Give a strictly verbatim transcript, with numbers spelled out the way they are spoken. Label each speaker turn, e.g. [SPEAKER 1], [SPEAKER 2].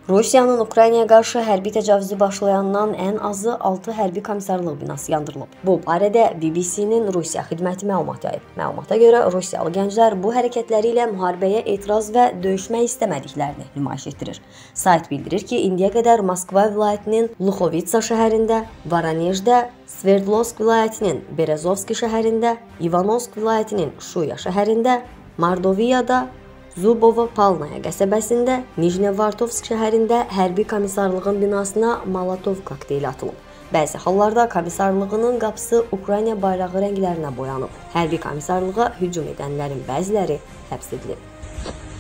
[SPEAKER 1] Rusiyanın Ukraynaya qarşı hərbi təcavüzü başlayandan ən azı altı hərbi komissarlıq binası yandırılıb. Bu barədə B B C-nin Rusiya xidməti məlumat yayıb. Məlumata görə Rusiyalı gənclər bu hərəkətləri ilə müharibəyə etiraz və döyüşmək istəmədiklərini nümayiş etdirir. Sayt bildirir ki, indiyə qədər Moskva vilayətinin Luxovitsa şəhərində, Voronejdə, Sverdlovsk vilayətinin Berezovski şəhərində, Ivanovsk vilayətinin Şuya şəhərində, Mordoviyada, Zubovo-Palnaya qəsəbəsində, Nijnevartovsk şəhərində hərbi komissarlığın binasına Molotov kokteyli atılıb. Bəzi hallarda komissarlığının qapısı Ukrayna bayrağı rənglərinə boyanıb. Hərbi komissarlığa hücum edənlərin bəziləri həbs edilib.